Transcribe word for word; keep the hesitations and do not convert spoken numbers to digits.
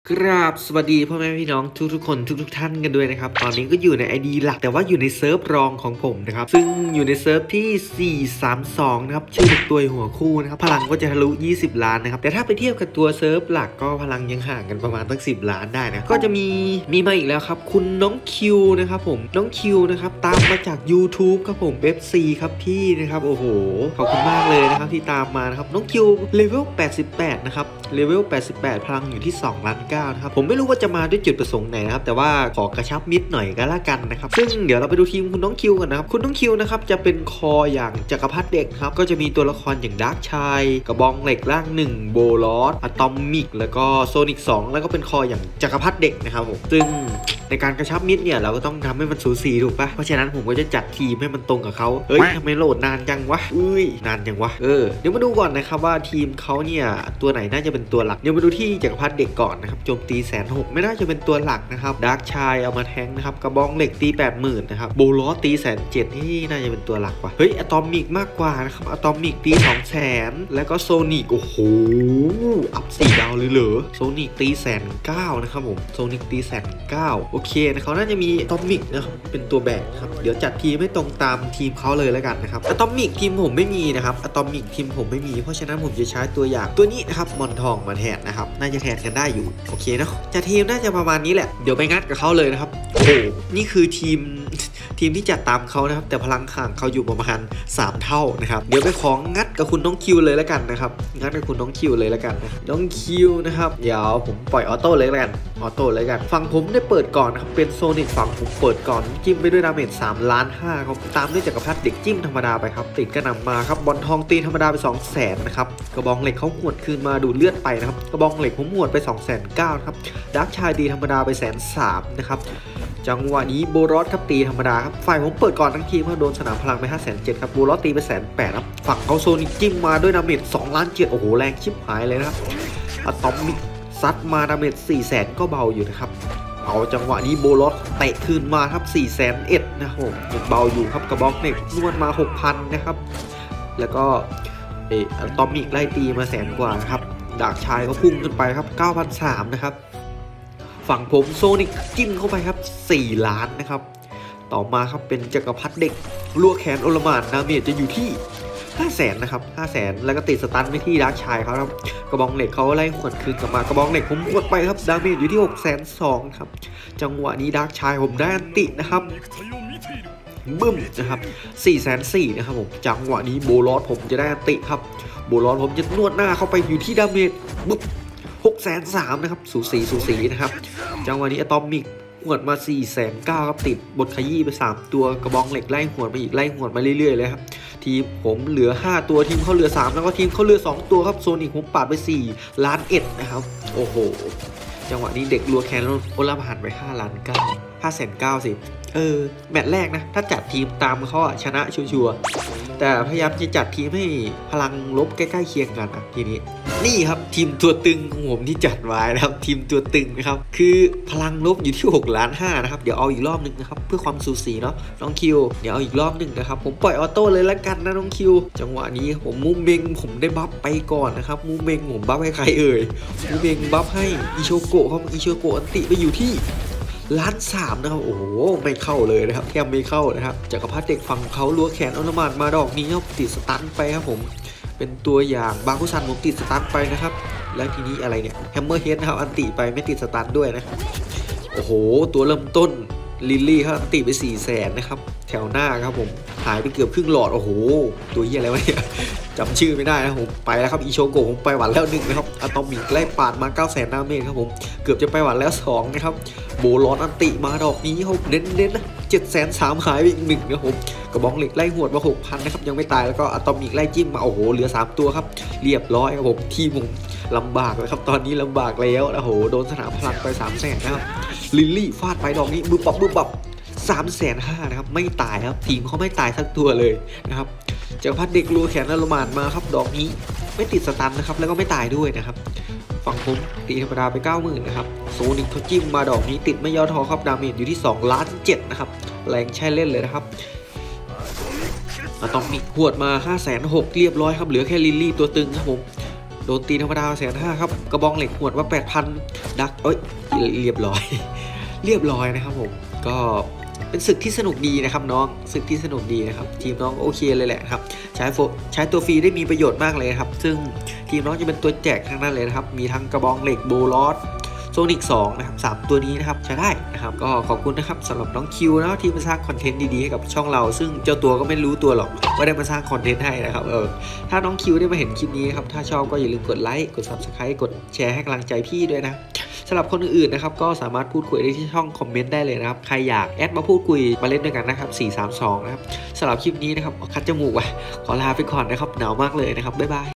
กราบสวัสดีพ่อแม่พี่น้องทุกๆคนทุกๆท่านกันด้วยนะครับตอนนี้ก็อยู่ใน ไอ ดี หลักแต่ว่าอยู่ในเซิร์ฟรองของผมนะครับซึ่งอยู่ในเซิร์ฟที่สี่สามสองนะครับชื่อตัวหัวคู่นะครับพลังก็จะทะลุยี่สิบล้านนะครับแต่ถ้าไปเทียบกับตัวเซิร์ฟหลักก็พลังยังห่างกันประมาณตั้งสิบล้านได้นะก็จะมีมีมาอีกแล้วครับคุณน้องคิวนะครับผมน้องคิวนะครับตามมาจาก YouTube ครับผม เอฟ ซี ครับพี่นะครับโอ้โหขอบคุณมากเลยนะครับที่ตามมานะครับน้องคิวเลเวลแปดสิบแปดนะครับเลเวลแปดสิบแปดพลังอยู่ที่สองล้านเก้านะครับผมไม่รู้ว่าจะมาด้วยจุดประสงค์ไหนนะครับแต่ว่าขอกระชับมิตรหน่อยก็แล้วกันนะครับซึ่งเดี๋ยวเราไปดูทีมคุณน้องคิวกันนะครับคุณน้องคิวนะครับจะเป็นคออย่างจักรพรรดิเด็กครับก็จะมีตัวละครอย่างดาร์กชายกระบองเหล็กร่างหนึ่งโบลอสอะตอมิกแล้วก็โซนิกสองแล้วก็เป็นคออย่างจักรพรรดิเด็กนะครับผมซึ่งในการกระชับมิตรเนี่ยเราก็ต้องทำให้มันสูสีถูกปะเพราะฉะนั้นผมก็จะจัดทีมให้มันตรงกับเขาเฮ้ยทำไมโหลดนานจังวะอุ้ยนานจังวะเออเดี๋ยวมาดูก่อนนะครับว่าทีมเขาเนี่ยตัวไหนน่าจะเป็นตัวหลักเดี๋ยวมาดูที่จักรพรรดิเด็กก่อนนะครับโจมตีแสนหกไม่น่าจะเป็นตัวหลักนะครับดาร์กชายเอามาแทงนะครับกระบองเหล็กตีแปดหมื่นนะครับโบลอสตีแสนเจ็ดที่น่าจะเป็นตัวหลักว่ะเฮ้ยอะตอมิกมากกว่านะครับอะตอมิกตีสองแสนแล้วก็โซนิกโอ้โหอัพสี่ดาวเลยเหรอโซนิกตีแสนเก้านะครับผมโซนิกตีแสนเก้าโอเคนะเขาน่าจะมีอะตอมิกนะครับเป็นตัวแบกครับเดี๋ยวจัดทีมให้ตรงตามทีมเขาเลยแล้วกันนะครับอะตอมิกทีมผมไม่มีนะครับอะตอมิกทีมผมไม่มีเพราะฉะนั้นผมจะใช้ตัวอย่างตัวนี้นะครับมอนทองมาแทนนะครับน่าจะแทนกันได้อยู่โอเคนะจะทีมน่าจะประมาณนี้แหละเดี๋ยวไปงัดกับเขาเลยนะครับโอ้โหนี่คือทีมทีมที่จัดตามเขานะครับแต่พลังห่างเขาอยู่ประมาณสามเท่านะครับเดี๋ยวไปของงัดกับคุณน้องคิวเลยแล้วกันนะครับงัดกับคุณน้องคิวเลยแล้วกันนะน้องคิวนะครับเดี๋ยวผมปล่อยออโต้เลยแล้วกันออโต้เลยกันฝั่งผมได้เปิดก่อนนะครับเป็นโซนิกฝั่งผมเปิดก่อนจิ้มไปด้วยดาเมจสามล้านห้าครับตามด้วยจักรพรรดิเด็กจิ้มธรรมดาไปครับติดกระหน่ำมาครับบอลทองตีธรรมดาไปสองแสนนะครับกระบองเหล็กเขาหวดคืนมาดูดเลือดไปนะครับกระบองเหล็กผมหวดไปสองแสนเก้าครับดาร์กชายตีธรรมดาไปแสนสามนะครับจังหวะนี้โบรอสครับตีธรรมดาครับฝ่ายผมเปิดก่อนทั้งทีมครับโดนสนามพลังไปห้าแสนเจ็ดครับโบรอสตีไปแสนแปดครับฝั่งเขาโซนิกจิ้มมาด้วยดาเมจสองล้านเจ็ดโอ้โหแรงชิบหายเลยนะครับอะตอมิกซัดมาดาเมจสี่แสนก็เบาอยู่นะครับเอาจังหวะนี้โบรอสเตะคืนมาครับสี่แสนเอ็ดนะครับผมยังเบาอยู่ครับกระบอกเน็กนวดมา หกพัน นะครับแล้วก็เอออะตอมิกไล่ตีมาแสนกว่าครับดาร์กชายเขาพุ่งขึ้นไปครับ เก้าพันสามร้อย นะครับฝั่งผมโซนิกจิ้มเข้าไปครับสี่ล้านนะครับต่อมาครับเป็นจักรพรรดิเด็กลัวแขนโอลหม่านดาเมจจะอยู่ที่ห้าแสนนะครับห้าแสนแล้วก็ติดสตันไปที่ดาร์กชายเขาครับกระบองเหล็กเขาไล่หวดคืนกลับมากระบองเหล็กผมหวดไปครับดาเมจอยู่ที่ หกแสนสองหมื่น ครับจังหวะนี้ดาร์กชายผมได้อันตินะครับบึ้มนะครับ สี่แสนสี่หมื่น นะครับผมจังหวะนี้โบลอสผมจะได้อันติครับโบลอสผมจะนวดหน้าเข้าไปอยู่ที่ดาเมจบึ้มหกแสนสามหมื่น นะครับสูสีสูสีนะครับจังหวะนี้อะตอมิกหวดมา สี่แสนเก้าหมื่น ครับติดบทขยี้ไปสามตัวกระบองเหล็กไล่หวดมาอีกไล่หวดมาเรื่อยๆเลยครับทีมผมเหลือห้าตัวทีมเขาเหลือสามแล้วก็ทีมเขาเหลือสองตัวครับโซนิกผมปาดไปสี่ล้านเอ็ดนะครับโอ้โหจังหวะนี้เด็กรัวแคนโอลาผ่านไปห้าล้านเก้า ห้าแสนเก้าสิบเออแมตช์แรกนะถ้าจัดทีมตามเขาอะชนะชัวร์ๆแต่พยายามจะจัดทีมให้พลังลบใกล้ๆเคียงกันอะทีนี้นี่ครับทีมตัวตึงของผมที่จัดไว้นะครับทีมตัวตึงนะครับคือพลังลบอยู่ที่หกล้านห้านะครับเดี๋ยวเอาอีกรอบนึงนะครับเพื่อความสูสีเนาะน้องคิวเดี๋ยวเอาอีกรอบนึงนะครับผมปล่อยออโต้เลยละกันนะน้องคิวจังหวะนี้ผมมูเมงผมได้บัฟไปก่อนนะครับมูเมงผมบัฟให้ใครเอ่ยมูเมงบัฟให้อิโชโกะครับอิโชโกะอันติไปอยู่ที่ล้านสามนะครับโอ้โหไม่เข้าเลยนะครับแทบไม่เข้านะครับจักรพรรดิเด็กฝั่งเขาลัวแขนอนุมานมาดอกนี้ครับติดสตันไปครับผมเป็นตัวอย่างบางคุซันผมติดสตันไปนะครับแล้วทีนี้อะไรเนี่ยแฮมเมอร์เฮดนะครับอันติไปไม่ติดสตันด้วยนะโอ้โหตัวเริ่มต้นลิลลี่ครับอันติไปสี่แสนนะครับแถวหน้าครับผมหายไปเกือบครึ่งหลอดโอ้โหตัวเหี้ยอะไรวะเนี่ยจำชื่อไม่ได้นะผมไปแล้วครับอิโชโกะผมไปหวันแล้วหนึ่งนะครับอะตอมิกไล่ปาดมาเก้าแสนดาเมจครับผมเกือบจะไปหวันแล้วสองนะครับโบลอนอันติมาดอกนี้ครับเน้นๆนะเจ็ดแสนสามหายไปอีกหนึ่งนะครับผมกระบองเหล็กไล่หวดมา หกพัน นะครับยังไม่ตายแล้วก็อะตอมิกไล่จิ้มมาโอ้โหเหลือสามตัวครับเรียบร้อยครับผมทีมผมลำบากเลยครับตอนนี้ลำบากแล้วโอ้โหโดนสนามพลังไปสามแสนนะครับลิลลี่ฟาดไปดอกนี้บึ้บปับบึ้บปับสามแสนห้านะครับไม่ตายครับทีมเขาไม่ตายสักตัวเลยนะครับจักรพรรดิเด็กรัวแขนอลมานมาครับดอกนี้ไม่ติดสตันนะครับแล้วก็ไม่ตายด้วยนะครับฝั่งผมตีธรรมดาไป เก้าหมื่น นะครับโซนิกเขาจิ้มมาดอกนี้ติดไม่ย่อท้อครับดาเมจอยู่ที่สองล้านเจ็ดนะครับแรงใช้เล่นเลยนะครับอะตอมิกหวดมา ห้าแสนหกหมื่น เรียบร้อยครับเหลือแค่ลิลลี่ตัวตึงครับผมโดนตีธรรมดาแสนห้าครับกระบองเหล็กหวดว่าแปดพันดักเอ้ยเรียบร้อย เรียบร้อยนะครับผมก็เป็นศึกที่สนุกดีนะครับน้องศึกที่สนุกดีนะครับทีมน้องโอเคเลยแหละครับใช้โฟใช้ตัวฟรีได้มีประโยชน์มากเลยครับซึ่งทีมน้องจะเป็นตัวแจกทั้งนั้นเลยนะครับมีทั้งกระบองเหล็กโบลอสโซนิกสองนะครับสามตัวนี้นะครับใช้ได้นะครับก็ขอบคุณนะครับสำหรับน้องคิวนะที่มาสร้างคอนเทนต์ดีๆให้กับช่องเราซึ่งเจ้าตัวก็ไม่รู้ตัวหรอกว่าได้มาสร้างคอนเทนต์ให้นะครับเออถ้าน้องคิวได้มาเห็นคลิปนี้ครับถ้าชอบก็อย่าลืมกดไลค์กด ซับสไครบ์ กดแชร์ให้กำลังใจพี่ด้วยนะสำหรับคนอื่นๆนะครับก็สามารถพูดคุยได้ที่ช่องคอมเมนต์ได้เลยนะครับใครอยากแอดมาพูดคุยมาเล่นด้วยกันนะครับสี่สามสองนะครับสำหรับคลิปนี้นะครับคัดจมูกว่ะขอลาไปก่อนนะครับหนาวมากเลยนะครับบ๊ายบาย